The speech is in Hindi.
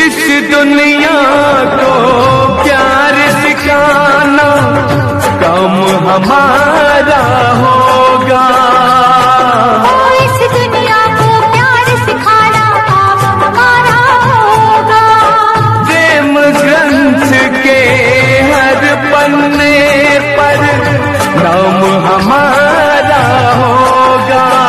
इस दुनिया को प्यार सिखाना काम हमारा होगा। इस दुनिया को प्यार सिखाना काम हमारा होगा। प्रेम ग्रंथ के हर पन्ने पर नाम हमारा होगा।